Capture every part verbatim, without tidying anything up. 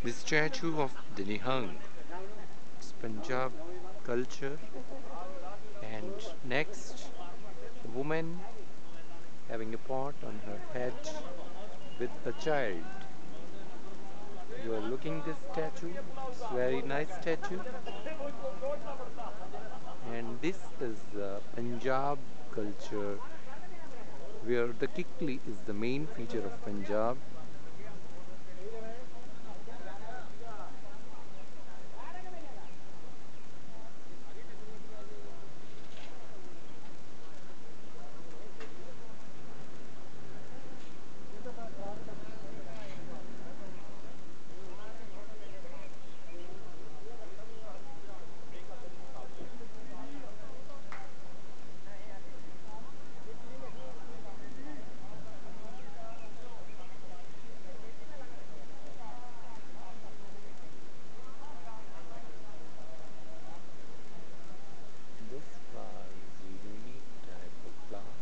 The statue of the Nehang, it's Punjab culture, and next, a woman having a pot on her head with a child. You are looking this statue, it's very nice statue, and this is uh, Punjab culture where the Kikli is the main feature of Punjab. This flower is a unique type of flower.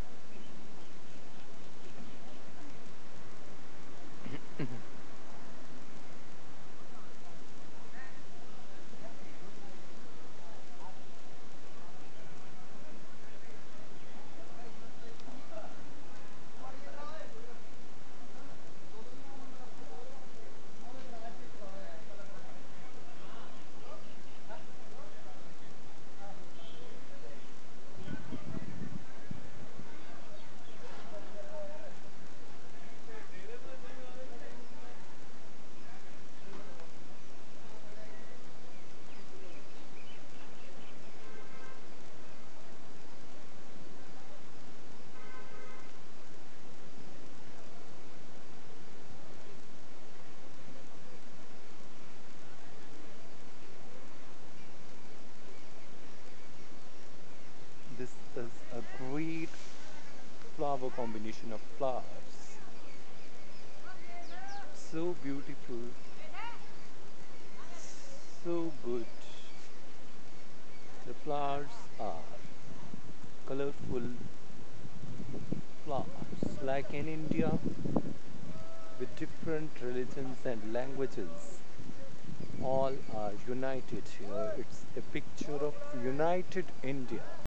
This is a great flower combination of flowers. So beautiful, so good. The flowers are colorful flowers, like in India, with different religions and languages. All are united here. It's a picture of united India.